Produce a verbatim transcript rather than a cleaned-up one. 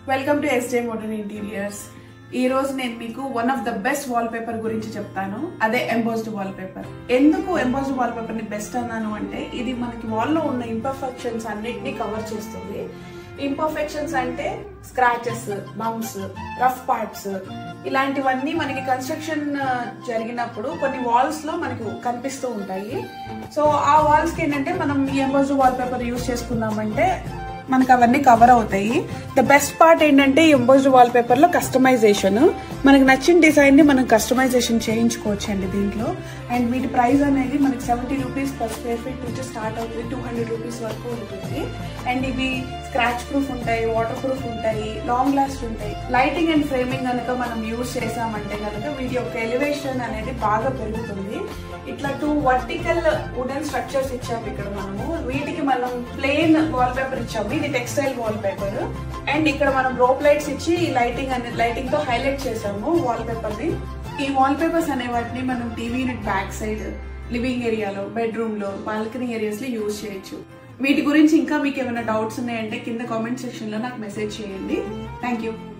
Welcome to S J modern interiors. ఈ రోజు నేను మీకు one of the best wallpaper గురించి చెప్తాను. అదే ఎంబోస్డ్ వాల్ పేపర్. ఎందుకు ఎంబోస్డ్ వాల్ పేపర్ ని బెస్ట్ అన్నాను అంటే ఇది మనకి వాల్ లో ఉన్న ఇంపర్ఫెక్షన్స్ అన్నిటిని కవర్ చేస్తుంది. ఇంపర్ఫెక్షన్స్ అంటే స్క్రాచెస్, బంప్స్, రఫ్ పార్ట్స్ ఇలాంటివన్నీ మనకి కన్స్ట్రక్షన్ జరిగినప్పుడు కొన్ని వాల్స్ లో మనకు కనిపిస్తూ ఉంటాయి. సో ఆ వాల్స్ కి ఏంటంటే మనం ఈ ఎంబోస్డ్ వాల్ పేపర్ యూజ్ చేసుకున్నామంటే మనకు అవన్నీ కవర్ అవుతాయి. ద బెస్ట్ పార్ట్ ఏంటంటే ఎంబోస్డ్ వాల్ పేపర్ లో కస్టమైజేషన్. మనకు నచ్చిన డిజైన్ ని మనం కస్టమైజేషన్ చేయించుకోవచ్చు అండి దీంట్లో. అండ్ వీటి ప్రైస్ అనేది మనకి seventy rupees per square feet నుంచి స్టార్ట్ అవుతుంది, టూ హండ్రెడ్ రూపీస్ వరకు ఉంటుంది. అండ్ ఇవి స్క్రాచ్ ప్రూఫ్ ఉంటాయి, వాటర్ ప్రూఫ్ ఉంటాయి, లాంగ్ లాస్ట్ ఉంటాయి. లైటింగ్ అండ్ ఫ్రేమింగ్ కనుక మనం యూజ్ చేసామంటే కనుక వీటి యొక్క ఎలివేషన్ అనేది బాగా పెరుగుతుంది. ఇట్లా టూ వర్టికల్ వుడెన్ స్ట్రక్చర్స్ ఇచ్చాము ఇక్కడ మనము. వీటికి మనం ప్లెయిన్ వాల్ పేపర్ ఇచ్చాము, ఇది టెక్స్టైల్ వాల్ పేపర్. అండ్ ఇక్కడ మనం రోప్ లైట్స్ ఇచ్చి లైటింగ్ అనేది లైటింగ్ తో హైలైట్ చేసాము వాల్ పేపర్ ని. ఈ వాల్ పేపర్స్ అనే వాటిని మనం TV unit back side, living ఏరియాలో, బెడ్రూమ్ లో, బాల్కనీ ఏరియాస్ లో యూజ్ చేయొచ్చు. వీటి గురించి ఇంకా మీకు ఏమైనా డౌట్స్ ఉన్నాయంటే కింద కామెంట్ సెక్షన్ లో నాకు మెసేజ్ చేయండి. Thank you.